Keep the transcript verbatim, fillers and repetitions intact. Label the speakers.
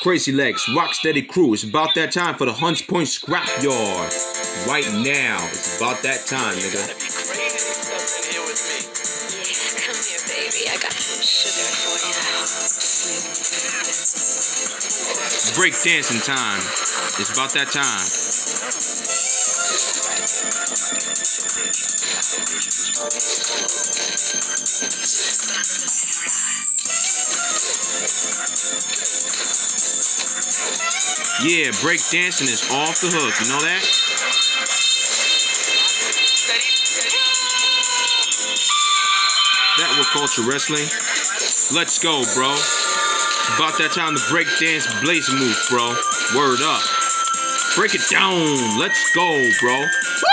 Speaker 1: Crazy Legs, Rocksteady Crew. It's about that time for the Hunts Point Scrapyard. Right now, it's about that time, nigga.
Speaker 2: Come here, baby. I got some sugar for you.
Speaker 1: Break dancing time. It's about that time. Yeah, break dancing is off the hook. You know that? That what culture wrestling? Let's go, bro. It's about that time to break dance blaze move, bro. Word up. Break it down. Let's go, bro. Woo!